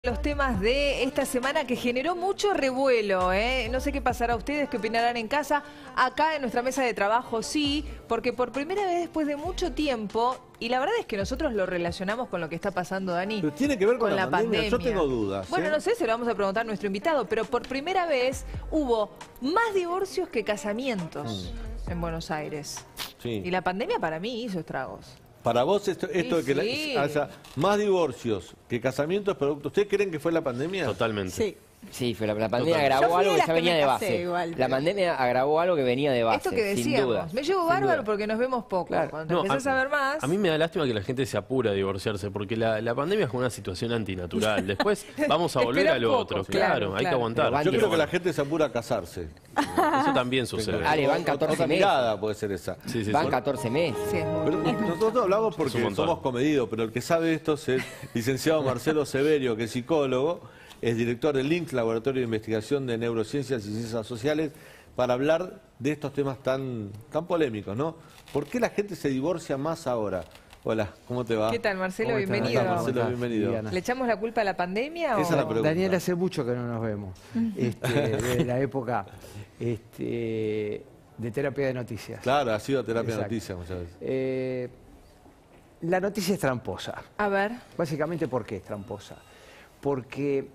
Los temas de esta semana que generó mucho revuelo, ¿eh? No sé qué pasará a ustedes, qué opinarán en casa. Acá en nuestra mesa de trabajo sí, porque por primera vez después de mucho tiempo, y la verdad es que nosotros lo relacionamos con lo que está pasando, Dani. Pero tiene que ver con la pandemia. Yo tengo dudas. Bueno, no sé, se lo vamos a preguntar a nuestro invitado, pero por primera vez hubo más divorcios que casamientos en Buenos Aires. Sí. Y la pandemia para mí hizo estragos. Para vos esto de que sí. haya más divorcios que casamientos producto. ¿Ustedes creen que fue la pandemia? Totalmente. Sí. Sí, pero la pandemia agravó algo que ya venía de base. Igual, la pandemia agravó algo que venía de base. Esto que sin duda. decíamos, me llevo bárbaro porque nos vemos poco. Claro. Cuando No, empezás a ver más... A mí me da lástima que la gente se apura a divorciarse, porque la pandemia es una situación antinatural. Después vamos a volver Espera a lo poco, otro. claro, Claro, hay que claro. aguantar. Yo creo que la gente se apura a casarse. Eso también sucede. Ale, van 14 Otra meses. mirada puede ser esa. Sí, sí, Van sí. 14 meses. Sí, es muy Pero nosotros hablamos porque un montón. somos comedidos, pero el que sabe esto es el licenciado Marcelo Severio, que es psicólogo, es director del LINC, Laboratorio de Investigación de Neurociencias y Ciencias Sociales, para hablar de estos temas tan polémicos, ¿no? ¿Por qué la gente se divorcia más ahora? Hola, ¿cómo te va? ¿Qué tal, Marcelo? ¿Cómo estás? Bienvenido. Hola, Marcelo, bienvenido. Viviana. ¿Le echamos la culpa a la pandemia Esa es la pregunta. Daniel, hace mucho que no nos vemos. Desde la época de terapia de noticias. Claro, ha sido terapia de Exacto. noticias muchas veces. La noticia es tramposa. A ver. Básicamente, ¿por qué es tramposa? Porque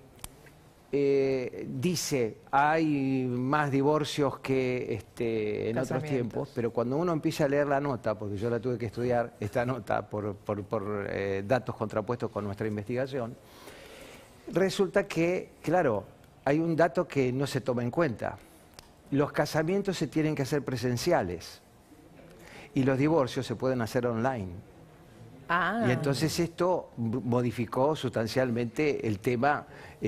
dice, hay más divorcios que en otros Casamientos. tiempos, pero cuando uno empieza a leer la nota, porque yo la tuve que estudiar, esta nota, por datos contrapuestos con nuestra investigación, resulta que, claro, hay un dato que no se toma en cuenta. Los casamientos se tienen que hacer presenciales y los divorcios se pueden hacer online. Ah. Y entonces esto modificó sustancialmente el tema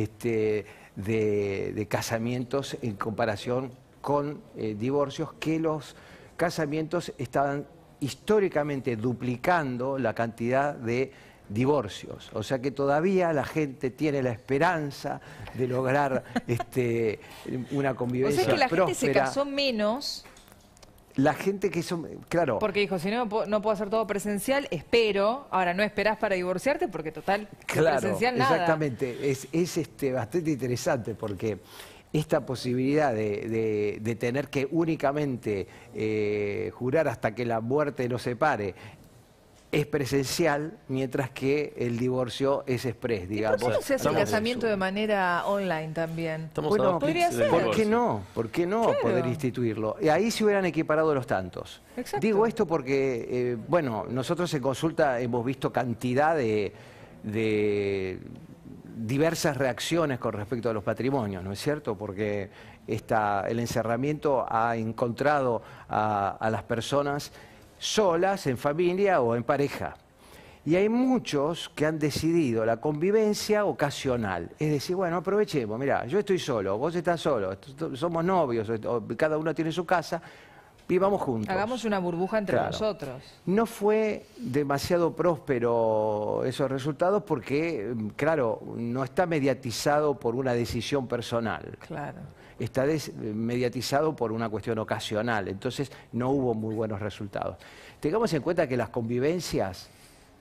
de casamientos en comparación con divorcios, que los casamientos estaban históricamente duplicando la cantidad de divorcios. O sea que todavía la gente tiene la esperanza de lograr una O convivencia sea que la gente se próspera. casó menos La gente que son, claro, porque dijo, si no puedo hacer todo presencial, espero. Ahora, no esperás para divorciarte porque total, de claro, presencial nada. exactamente. Es bastante interesante porque esta posibilidad de tener que únicamente jurar hasta que la muerte nos separe es presencial, mientras que el divorcio es express, digamos. ¿Por qué no se hace el Estamos- casamiento de manera online también? Estamos Bueno, a dos podría clics del ser. ¿Por divorcio. qué no? ¿Por qué no Claro. poder instituirlo? Y ahí se hubieran equiparado los tantos. Exacto. Digo esto porque, bueno, nosotros en consulta hemos visto cantidad de diversas reacciones con respecto a los patrimonios, ¿no es cierto? Porque el encerramiento ha encontrado a las personas solas, en familia o en pareja. Y hay muchos que han decidido la convivencia ocasional. Es decir, bueno, aprovechemos, mirá, yo estoy solo, vos estás solo, somos novios, cada uno tiene su casa, vivamos juntos. Hagamos una burbuja entre Claro. nosotros. No fue demasiado próspero esos resultados porque, claro, no está mediatizado por una decisión personal. Claro. Está mediatizado por una cuestión ocasional, entonces no hubo muy buenos resultados. Tengamos en cuenta que las convivencias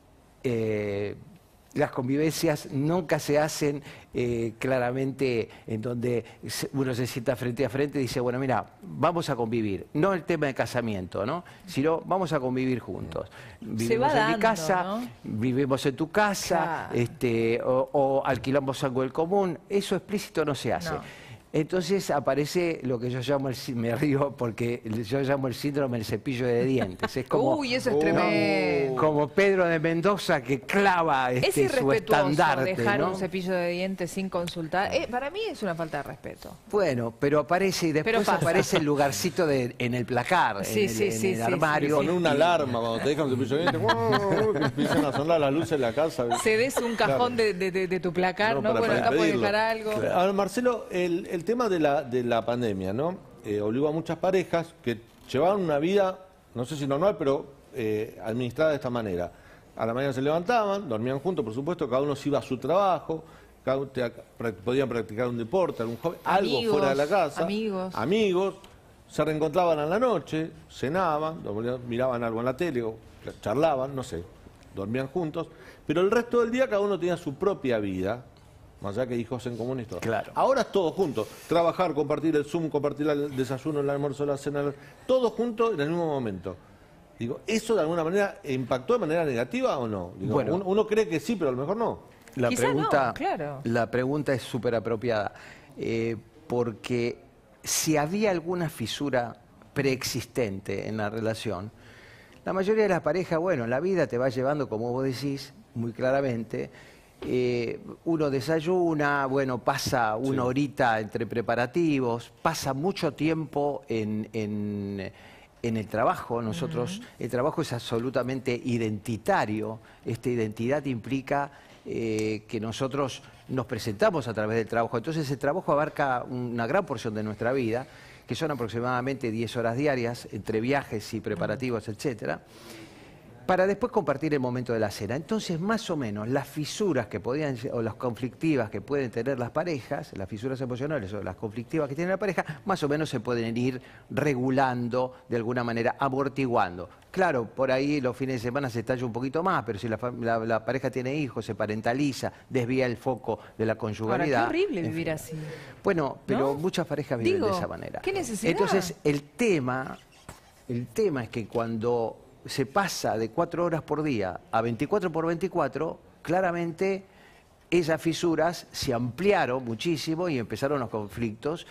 nunca se hacen claramente en donde uno se sienta frente a frente y dice, bueno, mira, vamos a convivir. No el tema de casamiento, ¿no? Sino vamos a convivir juntos. Vivimos en mi dando, casa, ¿no? vivimos en tu casa, Claro. o alquilamos algo del común. Eso explícito no se hace. No. Entonces aparece lo que yo llamo, me río porque yo llamo el síndrome del cepillo de dientes. Es como, Uy, eso es tremendo. como Pedro de Mendoza que clava Es su irrespetuoso estandarte, dejar ¿no? un cepillo de dientes sin consultar. Para mí es una falta de respeto. Bueno, pero aparece y Pero después pasa. aparece el lugarcito en el placar, Sí, en sí, el sí, armario. Con una alarma cuando te dejan un cepillo de dientes, que empiezan a sonar las luces de la casa. Cedes un cajón de tu placar, No, ¿no? para Bueno, acá puedes pedirlo. dejar algo. Ahora, Marcelo, el tema de la pandemia, ¿no? Obligó a muchas parejas que llevaban una vida, no sé si normal, pero administrada de esta manera. A la mañana se levantaban, dormían juntos, por supuesto, cada uno se iba a su trabajo, podían practicar un deporte, algún hobby, algo Amigos, fuera de la casa. amigos. Se reencontraban a la noche, cenaban, miraban algo en la tele, o charlaban, no sé, dormían juntos, pero el resto del día cada uno tenía su propia vida, más allá que hijos en común y todo. Claro. Ahora es todo junto, trabajar, compartir el Zoom, compartir el desayuno, el almuerzo, la cena, todo junto en el mismo momento. Digo, ¿eso de alguna manera impactó de manera negativa o no? Digo, Bueno. uno cree que sí, pero a lo mejor no. La Quizá pregunta, no, claro. la pregunta es súper apropiada, porque si había alguna fisura preexistente en la relación, la mayoría de las parejas, bueno, la vida te va llevando, como vos decís, muy claramente, uno desayuna, bueno, pasa una horita entre preparativos, pasa mucho tiempo en el trabajo. Nosotros, el trabajo es absolutamente identitario. Esta identidad implica que nosotros nos presentamos a través del trabajo. Entonces el trabajo abarca una gran porción de nuestra vida, que son aproximadamente 10 horas diarias, entre viajes y preparativos, etcétera, para después compartir el momento de la cena. Entonces, más o menos, las fisuras que podían, o las conflictivas que pueden tener las parejas, las fisuras emocionales o las conflictivas que tiene la pareja, más o menos se pueden ir regulando, de alguna manera, amortiguando. Claro, por ahí los fines de semana se estalla un poquito más, pero si la pareja tiene hijos, se parentaliza, desvía el foco de la conyugalidad. Ahora, qué horrible en vivir fin. así. Bueno, pero ¿No? muchas parejas viven Digo, de esa manera. ¿qué necesidad? Entonces, el tema es que cuando se pasa de 4 horas por día a 24 por 24, claramente esas fisuras se ampliaron muchísimo y empezaron los conflictos,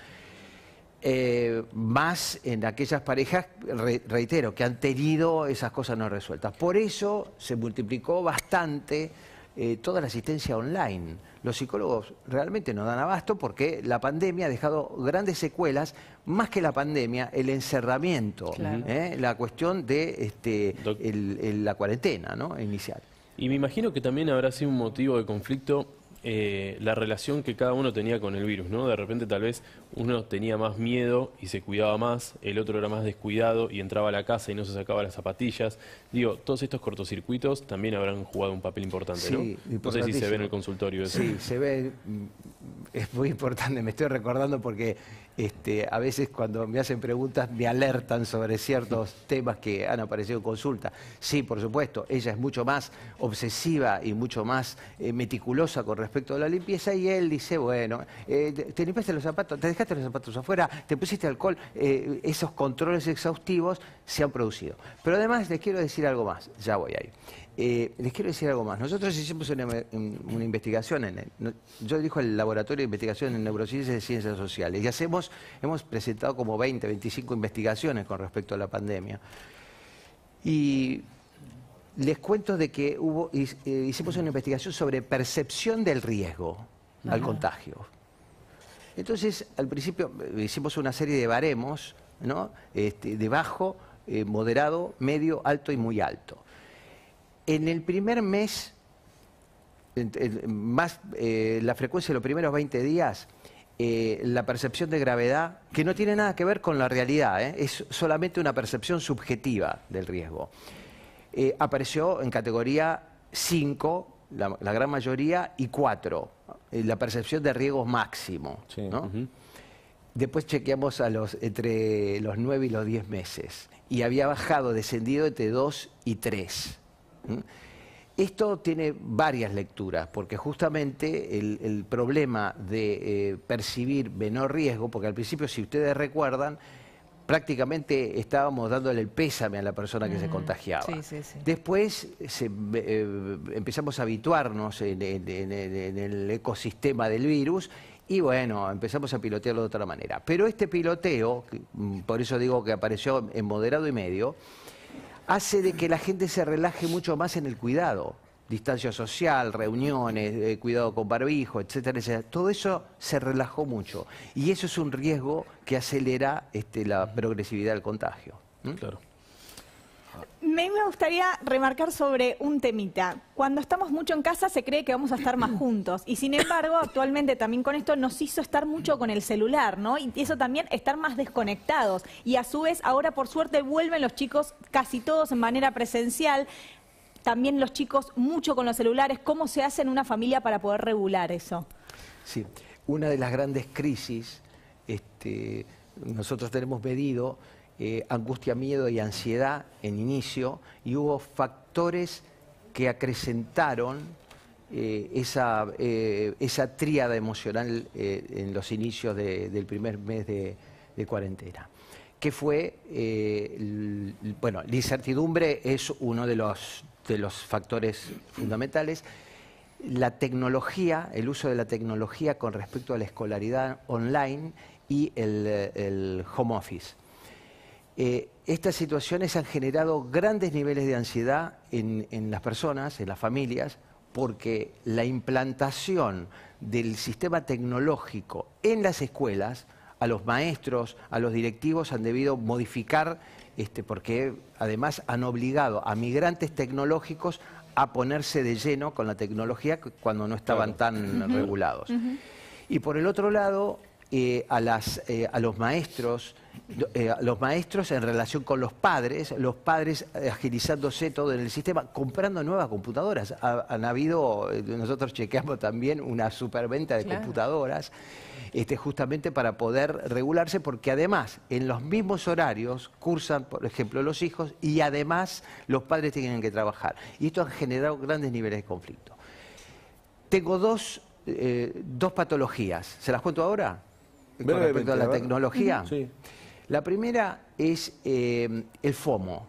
más en aquellas parejas, reitero, que han tenido esas cosas no resueltas. Por eso se multiplicó bastante toda la asistencia online. Los psicólogos realmente no dan abasto porque la pandemia ha dejado grandes secuelas, más que la pandemia, el encerramiento, Claro. la cuestión de la cuarentena, ¿no? Inicial. Y me imagino que también habrá sido un motivo de conflicto la relación que cada uno tenía con el virus, ¿no? De repente tal vez uno tenía más miedo y se cuidaba más, el otro era más descuidado y entraba a la casa y no se sacaba las zapatillas. Digo, todos estos cortocircuitos también habrán jugado un papel importante, ¿no? Sí, No sé si se ve en el consultorio eso. Sí, se ve, es muy importante, me estoy recordando porque a veces cuando me hacen preguntas me alertan sobre ciertos temas que han aparecido en consulta. Sí, por supuesto, ella es mucho más obsesiva y mucho más meticulosa con respecto a la limpieza y él dice, bueno, te limpiaste los zapatos, te dejaste los zapatos afuera, te pusiste alcohol, esos controles exhaustivos se han producido. Pero además les quiero decir algo más, ya voy ahí. Les quiero decir algo más. Nosotros hicimos una investigación, yo dirijo el Laboratorio de Investigación en Neurociencias y Ciencias Sociales, y hemos presentado como 20, 25 investigaciones con respecto a la pandemia. Y les cuento de que hicimos una investigación sobre percepción del riesgo al contagio. Entonces, al principio hicimos una serie de baremos, ¿no? De bajo, moderado, medio, alto y muy alto. En el primer mes, la frecuencia de los primeros 20 días, la percepción de gravedad, que no tiene nada que ver con la realidad, es solamente una percepción subjetiva del riesgo, apareció en categoría 5, la gran mayoría, y 4, la percepción de riesgo máximo, Sí. ¿no? Después chequeamos entre los 9 y los 10 meses, y había bajado, descendido entre 2 y 3. Esto tiene varias lecturas, porque justamente el problema de percibir menor riesgo, porque al principio, si ustedes recuerdan, prácticamente estábamos dándole el pésame a la persona que se contagiaba. Sí, sí, sí. Después empezamos a habituarnos en el ecosistema del virus y bueno, empezamos a pilotearlo de otra manera. Pero este piloteo, por eso digo que apareció en moderado y medio, hace de que la gente se relaje mucho más en el cuidado. Distancia social, reuniones, cuidado con barbijo, etcétera, etcétera. Todo eso se relajó mucho. Y eso es un riesgo que acelera la progresividad del contagio. Claro. Me gustaría remarcar sobre un temita. Cuando estamos mucho en casa se cree que vamos a estar más juntos y sin embargo actualmente también con esto nos hizo estar mucho con el celular, ¿no? Y eso también estar más desconectados y a su vez ahora por suerte vuelven los chicos casi todos en manera presencial, también los chicos mucho con los celulares. ¿Cómo se hace en una familia para poder regular eso? Sí, una de las grandes crisis, nosotros tenemos medido angustia, miedo y ansiedad en inicio y hubo factores que acrecentaron esa tríada emocional en los inicios del primer mes de cuarentena, que fue, bueno, la incertidumbre es uno de los factores fundamentales. La tecnología, el uso de la tecnología con respecto a la escolaridad online y el home office. Estas situaciones han generado grandes niveles de ansiedad en las personas, en las familias, porque la implantación del sistema tecnológico en las escuelas, a los maestros, a los directivos han debido modificar, porque además han obligado a migrantes tecnológicos a ponerse de lleno con la tecnología cuando no estaban tan regulados. Y por el otro lado, a los maestros en relación con los padres agilizándose todo en el sistema, comprando nuevas computadoras. Han habido, nosotros chequeamos también una superventa de computadoras, justamente para poder regularse, porque además en los mismos horarios cursan, por ejemplo, los hijos, y además los padres tienen que trabajar. Y esto ha generado grandes niveles de conflicto. Tengo dos patologías. ¿Se las cuento ahora? Con respecto a la tecnología. Sí. La primera es el FOMO.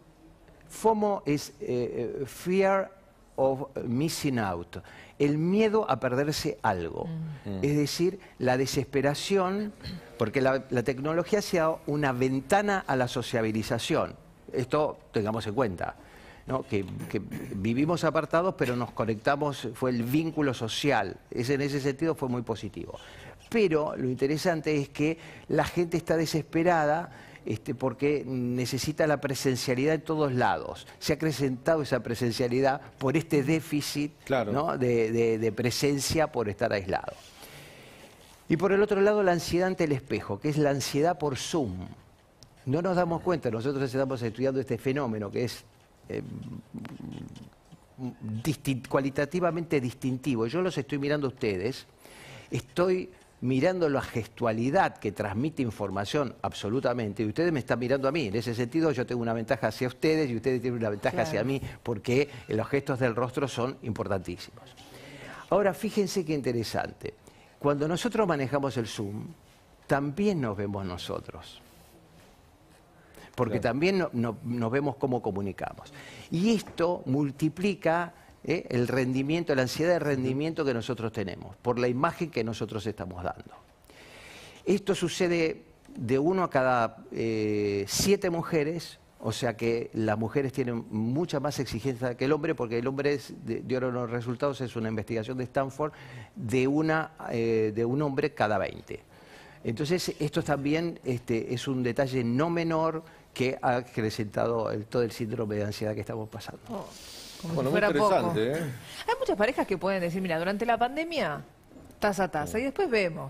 FOMO es Fear of Missing Out, el miedo a perderse algo. Es decir, la desesperación, porque la tecnología sea una ventana a la sociabilización. Esto tengamos en cuenta, ¿no? Que vivimos apartados, pero nos conectamos, fue el vínculo social. En ese sentido fue muy positivo. Pero lo interesante es que la gente está desesperada porque necesita la presencialidad en todos lados. Se ha acrecentado esa presencialidad por este déficit, ¿no? de presencia por estar aislado. Y por el otro lado, la ansiedad ante el espejo, que es la ansiedad por Zoom. No nos damos cuenta, nosotros estamos estudiando este fenómeno que es cualitativamente distintivo. Yo los estoy mirando a ustedes, estoy mirando la gestualidad que transmite información absolutamente, y ustedes me están mirando a mí. En ese sentido yo tengo una ventaja hacia ustedes y ustedes tienen una ventaja hacia mí, porque los gestos del rostro son importantísimos. Ahora, fíjense qué interesante. Cuando nosotros manejamos el Zoom, también nos vemos nosotros, porque también nos vemos cómo comunicamos. Y esto multiplica el rendimiento, la ansiedad de rendimiento que nosotros tenemos, por la imagen que nosotros estamos dando. Esto sucede de 1 a cada 7 mujeres, o sea que las mujeres tienen mucha más exigencia que el hombre, porque el hombre dieron los resultados, es una investigación de Stanford, de un hombre cada 20. Entonces, esto también es un detalle no menor que ha acrecentado todo el síndrome de ansiedad que estamos pasando. Como si fuera poco. Hay muchas parejas que pueden decir, mira, durante la pandemia, taza a taza, y después vemos.